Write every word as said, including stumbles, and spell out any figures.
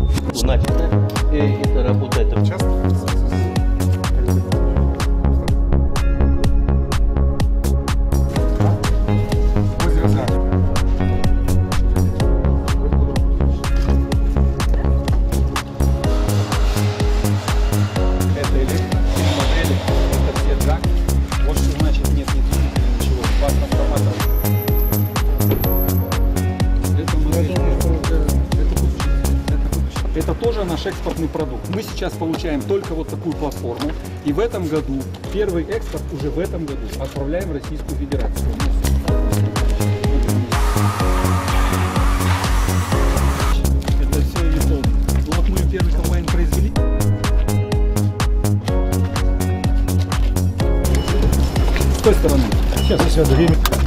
Значит, это работает часто. Это тоже наш экспортный продукт. Мы сейчас получаем только вот такую платформу. И в этом году, первый экспорт уже в этом году отправляем в Российскую Федерацию. Это все япон. Вот мы первый комбайн произвели. С той стороны. Сейчас еще время.